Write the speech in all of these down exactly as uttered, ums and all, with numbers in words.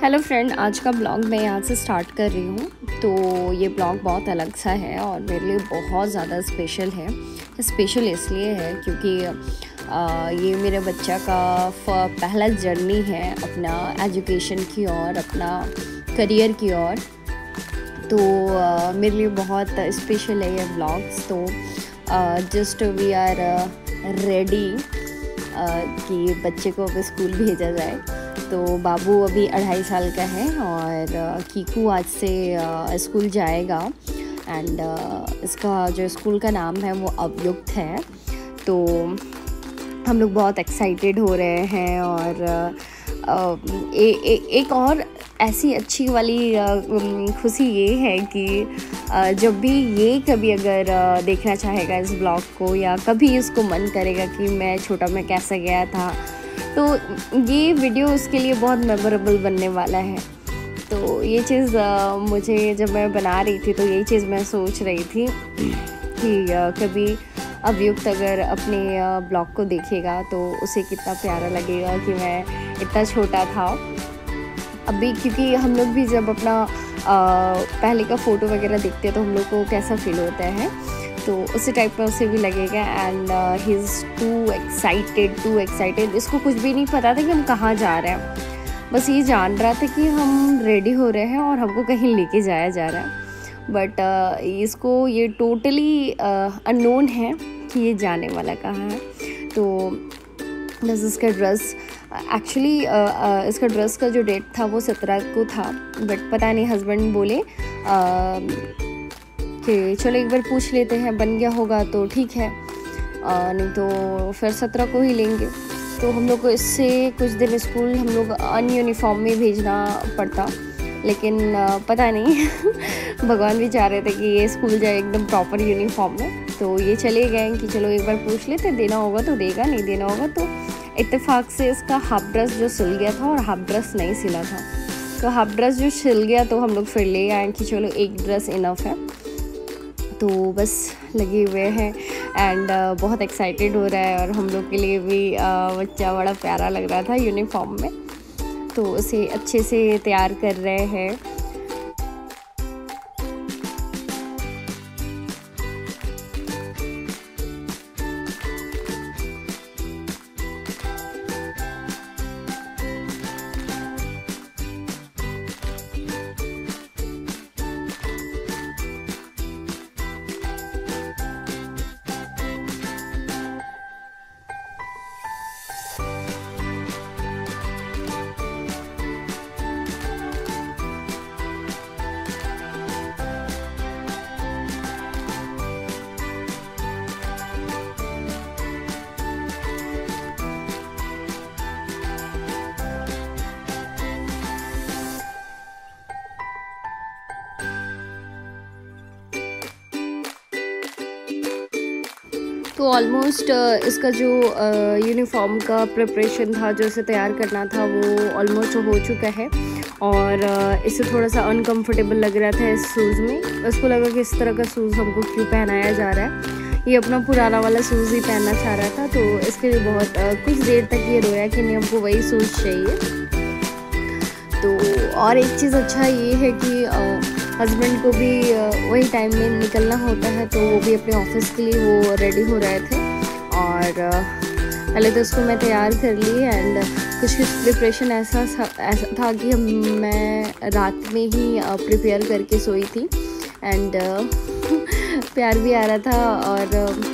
Hello friend, आज का blog मैं यहाँ से स्टार्ट कर रही हूँ। तो ये ब्लॉग बहुत अलग सा है और मेरे लिए बहुत ज़्यादा स्पेशल है। स्पेशल इसलिए है क्योंकि आ, ये मेरे बच्चा का पहला जर्नी है अपना एजुकेशन की ओर, अपना करियर की ओर। तो आ, मेरे लिए बहुत स्पेशल है ये ब्लॉग्स। तो जस्ट वी आर रेडी कि बच्चे को अब स्कूल भेजा जाए। तो बाबू अभी अढ़ाई साल का है और कीकू आज से स्कूल जाएगा एंड इसका जो स्कूल का नाम है वो अवयुक्त है। तो हम लोग बहुत एक्साइटेड हो रहे हैं और ए, ए, एक और ऐसी अच्छी वाली खुशी ये है कि जब भी ये कभी अगर देखना चाहेगा इस ब्लॉग को या कभी इसको मन करेगा कि मैं छोटा में कैसा गया था, तो ये वीडियो उसके लिए बहुत मेमोरेबल बनने वाला है। तो ये चीज़ मुझे जब मैं बना रही थी तो यही चीज़ मैं सोच रही थी कि कभी अवयुक्त अगर अपने ब्लॉग को देखेगा तो उसे कितना प्यारा लगेगा कि मैं इतना छोटा था अभी। क्योंकि हम लोग भी जब अपना पहले का फ़ोटो वगैरह देखते हैं तो हम लोग को कैसा फील होता है, तो उसी टाइप में उसे भी लगेगा। And he is too excited too excited इसको कुछ भी नहीं पता था कि हम कहाँ जा रहे हैं, बस ये जान रहा था कि हम रेडी हो रहे हैं और हमको कहीं लेके जाया जा रहा है। बट uh, इसको ये टोटली अननोन है कि ये जाने वाला कहाँ है। तो बस इसका ड्रेस एक्चुअली इसका ड्रेस का जो डेट था वो सत्रह को था, बट पता नहीं हस्बैंड बोले uh, कि चलो एक बार पूछ लेते हैं, बन गया होगा तो ठीक है, आ, नहीं तो फिर सत्रह को ही लेंगे। तो हम लोग को इससे कुछ दिन स्कूल हम लोग अन यूनिफॉर्म में भेजना पड़ता, लेकिन आ, पता नहीं भगवान भी चाह रहे थे कि ये स्कूल जाए एकदम प्रॉपर यूनिफॉर्म में। तो ये चले गए कि चलो एक बार पूछ लेते, देना होगा तो देगा, नहीं देना होगा तो इत्तेफाक से इसका हाफ ड्रेस जो सिल गया था और हाफ ड्रेस नहीं सिला था, तो हाफ ड्रेस जो सिल गया तो हम लोग फिर ले आए कि चलो एक ड्रेस इनफ है। तो बस लगे हुए हैं एंड uh, बहुत एक्साइटेड हो रहा है और हम लोग के लिए भी uh, बच्चा बड़ा प्यारा लग रहा था यूनिफॉर्म में, तो उसे अच्छे से तैयार कर रहे हैं। तो ऑलमोस्ट इसका जो यूनिफॉर्म का प्रिपरेशन था, जो इसे तैयार करना था, वो ऑलमोस्ट हो चुका है। और इसे थोड़ा सा अनकंफर्टेबल लग रहा था इस शूज़ में। उसको लगा कि इस तरह का शूज़ हमको क्यों पहनाया जा रहा है, ये अपना पुराना वाला शूज़ ही पहनना चाह रहा था। तो इसके लिए बहुत कुछ देर तक ये रोया कि नहीं हमको वही शूज़ चाहिए। तो और एक चीज़ अच्छा ये है कि हस्बैंड को भी वही टाइम में निकलना होता है, तो वो भी अपने ऑफिस के लिए वो रेडी हो रहे थे। और पहले तो उसको मैं तैयार कर ली एंड कुछ कुछ प्रिपरेशन ऐसा ऐसा था कि हम मैं रात में ही प्रिपेयर करके सोई थी एंड प्यार भी आ रहा था। और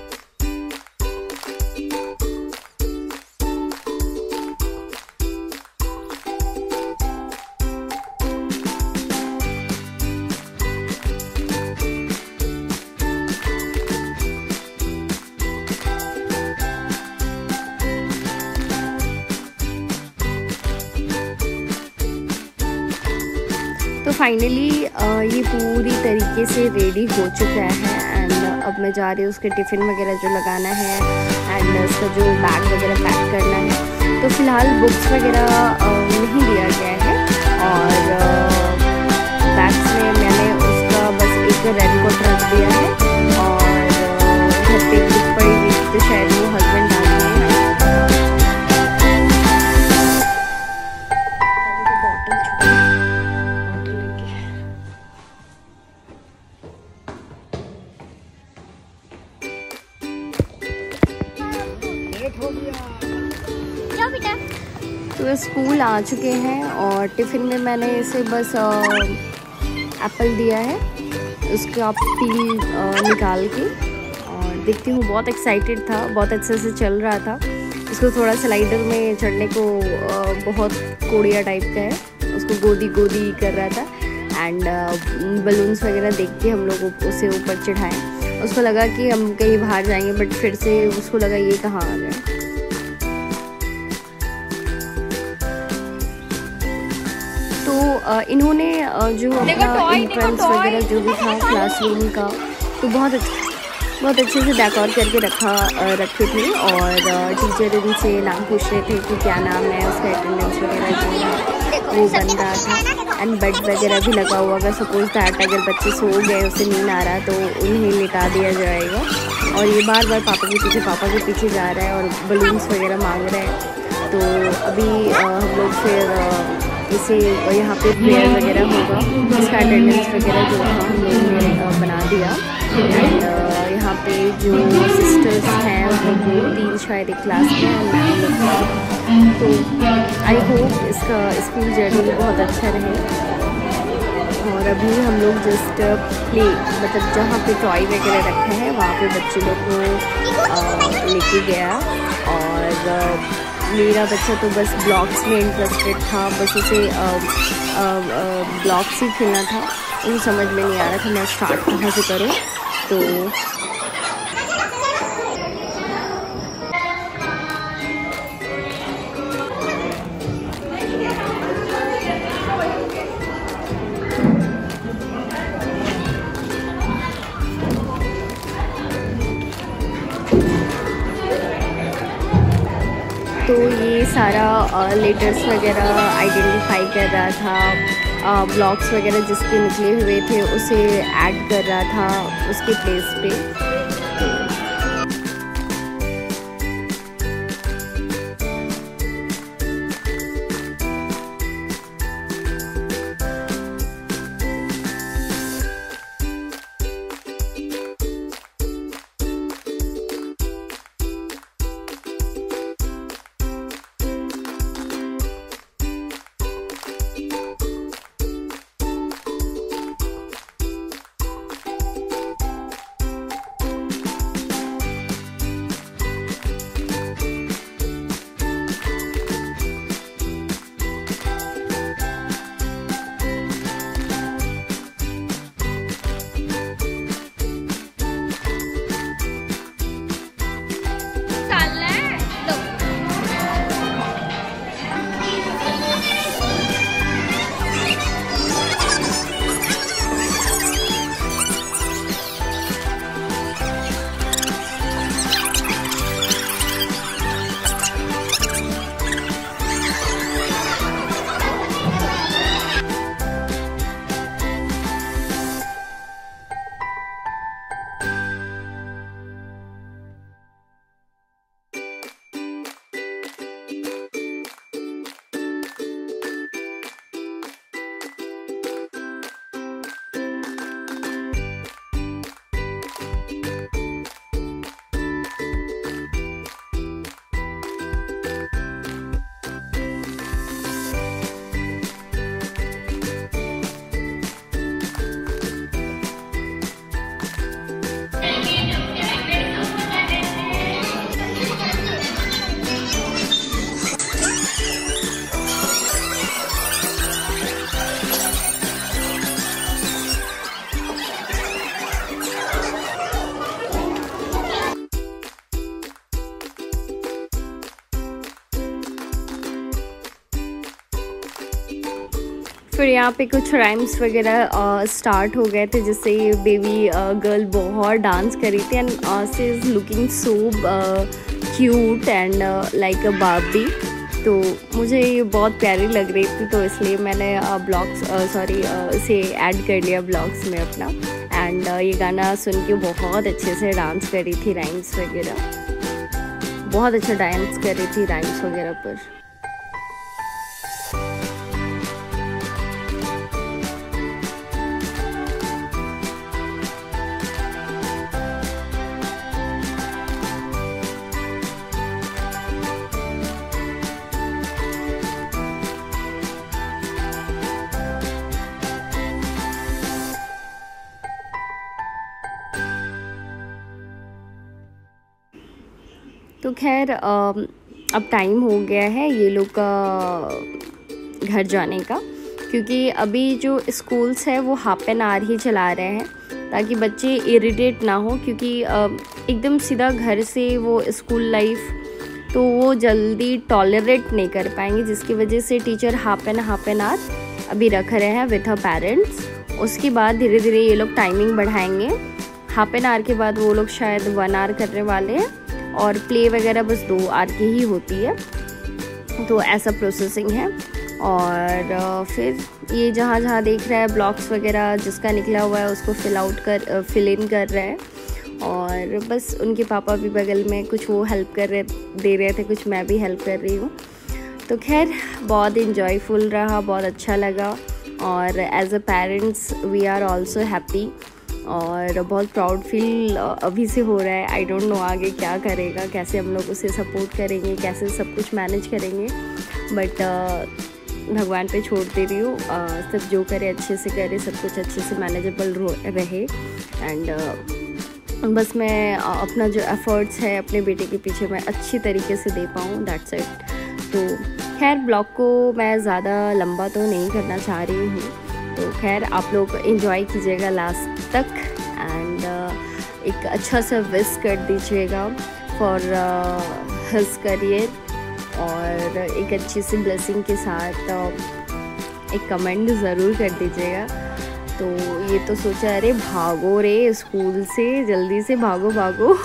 तो फाइनली ये पूरी तरीके से रेडी हो चुका है एंड अब मैं जा रही हूँ उसके टिफ़िन वगैरह जो लगाना है एंड उसका जो बैग वगैरह पैक करना है। तो फ़िलहाल बुक्स वगैरह नहीं दिया गया है और बैग्स में मैंने उसका बस एक रेन कोट रख दिया है और घर पे बुक पड़ी हुई तो शायद वो हस्बैंड आ गए हैं। बॉटल बेटा। तो स्कूल आ चुके हैं और टिफ़िन में मैंने इसे बस एप्पल दिया है, उसका पील निकाल के। और देखती हूँ, बहुत एक्साइटेड था, बहुत अच्छे से चल रहा था। उसको थोड़ा स्लाइडर में चढ़ने को बहुत कोड़िया टाइप का है, उसको गोदी गोदी कर रहा था। एंड बलून्स वगैरह देख के हम लोग उसे ऊपर चढ़ाएं। उसको लगा कि हम कहीं बाहर जाएंगे, बट फिर से उसको लगा ये कहाँ आ गए। तो इन्होंने जो अपना एंट्रेंस वगैरह जो भी था क्लासरूम का, तो बहुत बहुत अच्छे से डेकोर करके रखा रखे थे। और टीचर इनसे नाम पूछ रहे थे कि क्या नाम है, उसका अटेंडेंस वगैरह जो है वो बन रहा था। एंड बेड वगैरह भी लगा हुआ था। सपोज दैट अगर बच्चे सो गए, उसे नींद आ रहा, तो उन्हें लिटा दिया जाएगा। और ये बार बार पापा के पीछे पापा के पीछे जा रहा है और बलून्स वगैरह मांग रहा है। तो अभी हम लोग फिर इसे यहाँ पे प्रेयर वगैरह होगा, इसका अटेंडेंस वगैरह जो था हम लोगों ने बना दिया। एंड यहाँ पे जो सिस्टर्स हैं वो तीन शायद एक क्लास में हैं, तो आई होप इसका स्कूल जर्नी बहुत अच्छा रहे। और अभी हम लोग जस्ट प्ले मतलब जहाँ पे टॉय वगैरह रखा है वहाँ पे बच्चे लोग को लेके गया। और मेरा बच्चा तो बस ब्लॉक्स में इंटरेस्टेड था, बस उसे ब्लॉक्स ही खेलना था। उन्हें समझ में नहीं आ रहा था मैं स्टार्ट कहाँ से करूँ। तो तो ये सारा लेटर्स वगैरह आइडेंटिफाई कर रहा था, ब्लॉक्स वगैरह जिसके निकले हुए थे उसे ऐड कर रहा था उसके प्लेस पे। फिर यहाँ पे कुछ राइम्स वगैरह स्टार्ट हो गए थे, जिससे ये बेबी गर्ल बहुत डांस कर रही थी। And she is looking so cute and like a Barbie. तो मुझे ये बहुत प्यारी लग रही थी, तो इसलिए मैंने ब्लॉग्स सॉरी इसे ऐड कर लिया ब्लॉग्स में अपना। एंड uh, ये गाना सुन के बहुत अच्छे से डांस कर रही थी, राइम्स वगैरह बहुत अच्छा डांस कर रही थी राइम्स वगैरह पर। तो खैर अब टाइम हो गया है ये लोग का घर जाने का, क्योंकि अभी जो स्कूल्स है वो हाफ एन आवर ही चला रहे हैं ताकि बच्चे इरिटेट ना हो, क्योंकि एकदम सीधा घर से वो स्कूल लाइफ तो वो जल्दी टॉलरेट नहीं कर पाएंगे, जिसकी वजह से teacher half an half an hour अभी रख रहे हैं विथ हर पेरेंट्स। उसके बाद धीरे धीरे ये लोग टाइमिंग बढ़ाएंगे। हाफ एन आवर के बाद वो लोग शायद वन आवर करने वाले हैं और प्ले वगैरह बस दो आवर की ही होती है। तो ऐसा प्रोसेसिंग है। और फिर ये जहाँ जहाँ देख रहा है ब्लॉक्स वगैरह जिसका निकला हुआ है उसको फिल आउट कर फिल इन कर रहे हैं। और बस उनके पापा भी बगल में कुछ वो हेल्प कर रहे दे रहे थे, कुछ मैं भी हेल्प कर रही हूँ। तो खैर बहुत इन्जॉयफुल रहा, बहुत अच्छा लगा। और as a parents we are also happy और बहुत प्राउड फील अभी से हो रहा है। आई डोंट नो आगे क्या करेगा, कैसे हम लोग उसे सपोर्ट करेंगे, कैसे सब कुछ मैनेज करेंगे, बट भगवान पे छोड़ दे रही हूँ। सब जो करे अच्छे से करे, सब कुछ अच्छे से मैनेजेबल रहे। एंड बस मैं अपना जो एफर्ट्स है अपने बेटे के पीछे मैं अच्छी तरीके से दे पाऊँ, दैट्स इट। तो खैर ब्लॉग को मैं ज़्यादा लंबा तो नहीं करना चाह रही हूँ, तो खैर आप लोग एंजॉय कीजिएगा लास्ट तक एंड एक अच्छा सा विश कर दीजिएगा फॉर हिज करियर और एक अच्छी सी ब्लेसिंग के साथ एक कमेंट ज़रूर कर दीजिएगा। तो ये तो सोचा अरे भागो रे स्कूल से, जल्दी से भागो भागो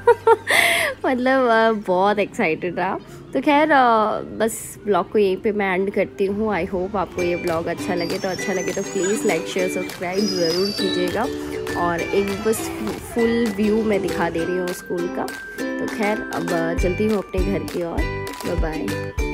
मतलब बहुत एक्साइटेड रहा। तो खैर बस ब्लॉग को यहीं पे मैं एंड करती हूँ। आई होप आपको ये ब्लॉग अच्छा लगे, तो अच्छा लगे तो प्लीज़ लाइक शेयर सब्सक्राइब ज़रूर कीजिएगा। और एक बस फुल व्यू मैं दिखा दे रही हूँ स्कूल का। तो खैर अब चलती हूँ अपने घर की ओर। Bye bye.